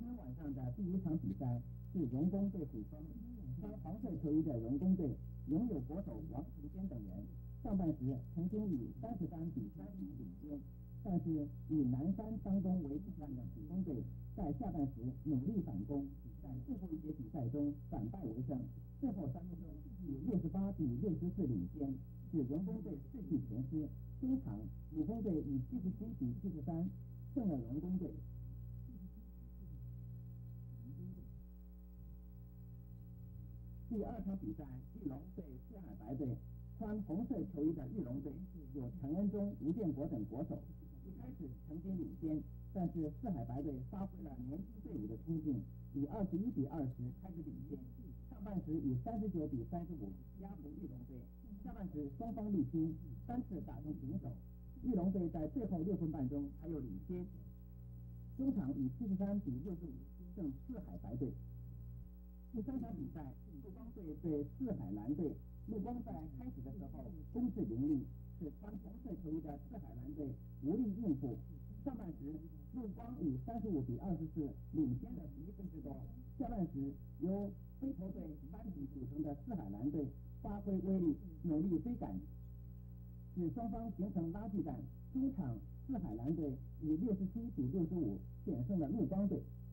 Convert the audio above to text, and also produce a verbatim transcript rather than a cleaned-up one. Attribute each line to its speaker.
Speaker 1: 天晚上的第一场比赛是荣工对虎峰，穿黄色球衣的荣工队拥有国手王崇坚等人，上半时曾经以三十三比三十一领先，但是以南山当中为主战的虎峰队在下半时努力反攻，在最后一节比赛中反败为胜，最后三分钟以六十八比六十四领先，使荣工队士气全失。中场虎峰队以七十七比七十三胜了荣工队。第二场比赛，玉龙对四海白队，穿红色球衣的玉龙队有陈恩忠、吴建国等国手，一开始曾经领先，但是四海白队发挥了年轻队伍的冲劲，以二十一比二十开始领先，上半时以三十九比三十五压服玉龙队，下半时双方力拼，三次打成平手。玉龙队在最后六分半钟还有领先，中场以七十三比六十五胜四海白队。第三场比赛，陆光队对四海蓝队。陆光在开始的时候攻势凌厉，使穿红色球衣的四海蓝队无力应付。上半时，陆光以三十五比二十四领先了十一分之多。下半时，由飞头队班底组成的四海蓝队发挥威力，努力追赶，使双方形成拉锯战。中场，四海蓝队以六十七比六十五险胜了陆光队。